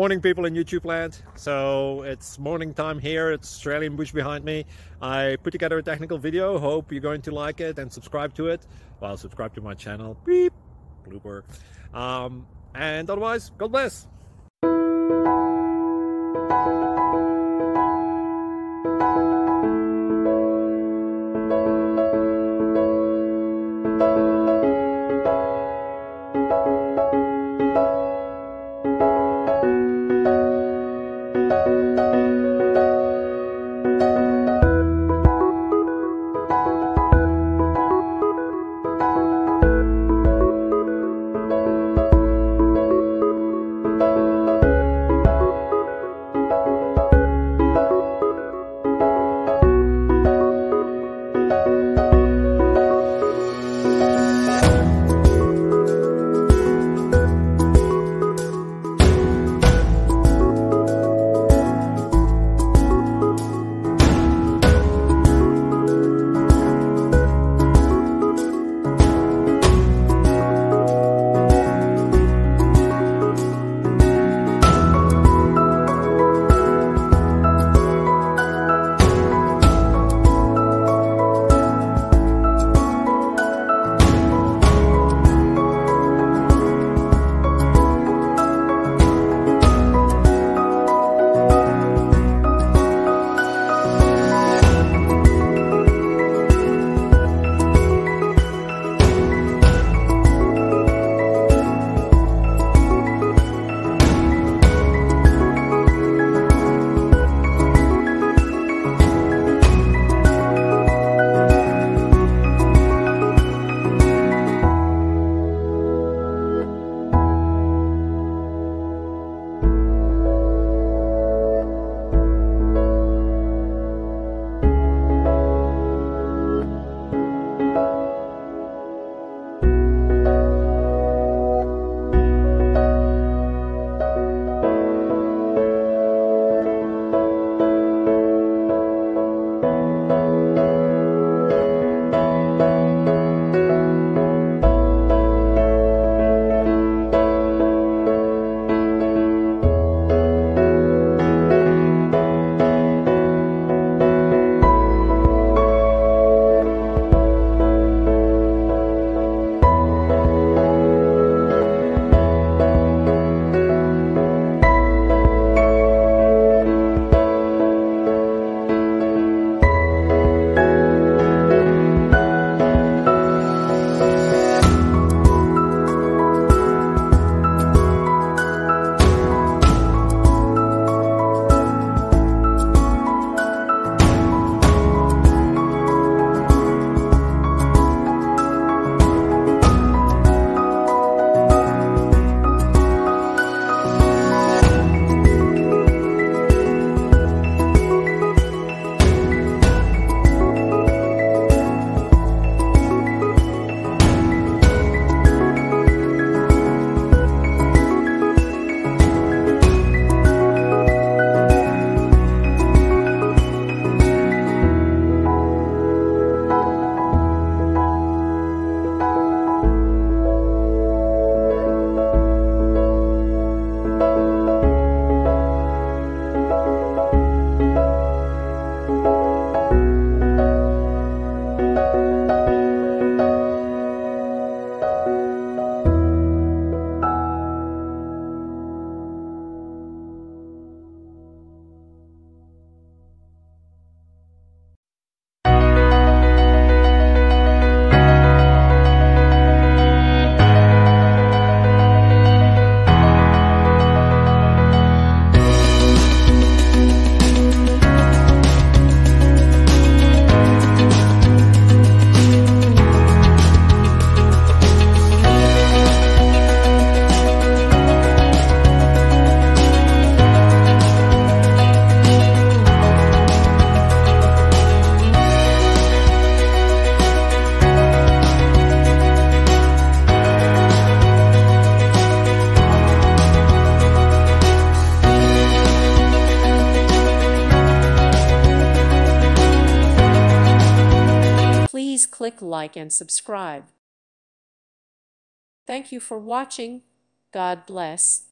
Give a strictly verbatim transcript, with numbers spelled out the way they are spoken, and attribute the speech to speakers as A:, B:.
A: Morning, people in YouTube land. So it's morning time here. It's Australian bush behind me. I put together a technical video. Hope you're going to like it and subscribe to it. Well, subscribe to my channel. Beep, blooper. Um, and otherwise, God bless.
B: Please click like and subscribe. Thank you for watching. God bless.